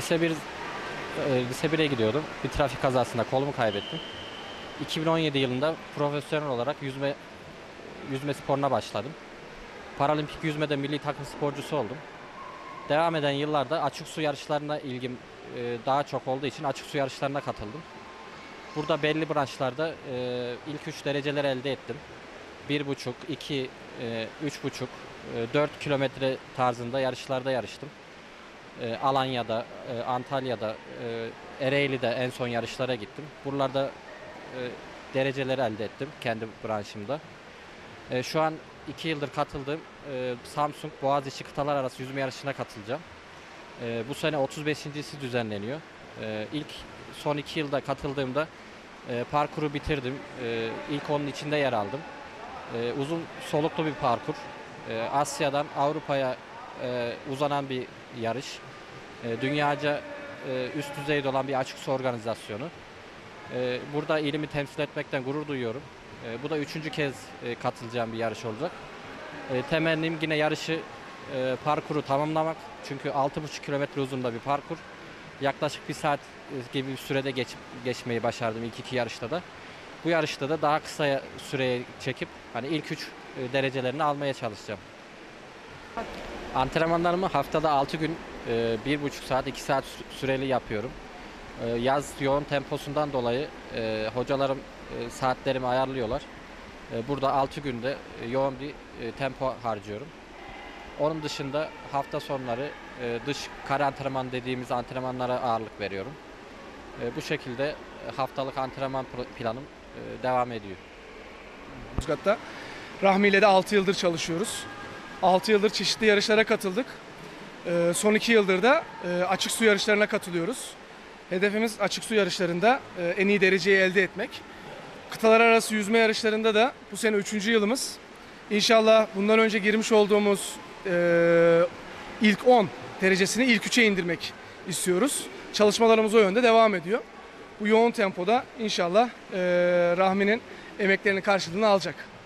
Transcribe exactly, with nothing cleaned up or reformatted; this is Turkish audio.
lise bir e, lise bire gidiyordum. Bir trafik kazasında kolumu kaybettim. iki bin on yedi yılında profesyonel olarak yüzme yüzme sporuna başladım. Paralimpik yüzmede milli takım sporcusu oldum. Devam eden yıllarda açık su yarışlarına ilgim e, daha çok olduğu için açık su yarışlarına katıldım. Burada belli branşlarda e, ilk üç dereceler elde ettim. Bir buçuk, iki, e, üç buçuk, e, dört kilometre tarzında yarışlarda yarıştım. E, Alanya'da, e, Antalya'da, e, Ereğli'de en son yarışlara gittim. Buralarda e, dereceleri elde ettim kendi branşımda. E, şu an iki yıldır katıldığım e, Samsung Boğaziçi Kıtalar Arası Yüzme Yarışı'na katılacağım. E, bu sene otuz beşincisi düzenleniyor. E, ilk son iki yılda katıldığımda e, parkuru bitirdim. E, ilk onun içinde yer aldım. E, uzun soluklu bir parkur. E, Asya'dan Avrupa'ya e, uzanan bir yarış. E, dünyaca e, üst düzeyde olan bir açık su organizasyonu. E, burada ilimi temsil etmekten gurur duyuyorum. E, bu da üçüncü kez e, katılacağım bir yarış olacak. E, temennim yine yarışı e, parkuru tamamlamak. Çünkü altı buçuk kilometre uzunluğunda bir parkur. Yaklaşık bir saat gibi bir sürede geç, geçmeyi başardım ilk iki yarışta da. Bu yarışta da daha kısa süreye çekip hani ilk üç e, derecelerini almaya çalışacağım. Antrenmanlarımı haftada altı gün e, bir buçuk saat iki saat süreli yapıyorum. E, yaz yoğun temposundan dolayı e, hocalarım e, saatlerimi ayarlıyorlar. E, burada altı günde e, yoğun bir e, tempo harcıyorum. Onun dışında hafta sonları e, dış kare antrenman dediğimiz antrenmanlara ağırlık veriyorum. E, bu şekilde e, haftalık antrenman planım e, devam ediyor. Yozgat'ta Rahmi ile de altı yıldır çalışıyoruz. altı yıldır çeşitli yarışlara katıldık. E, son iki yıldır da e, açık su yarışlarına katılıyoruz. Hedefimiz açık su yarışlarında e, en iyi dereceyi elde etmek. Kıtalar arası yüzme yarışlarında da bu sene üçüncü yılımız. İnşallah bundan önce girmiş olduğumuz e, ilk on derecesini ilk üçe indirmek istiyoruz. Çalışmalarımız o yönde devam ediyor. Bu yoğun tempoda inşallah e, Rahmi'nin emeklerinin karşılığını alacak.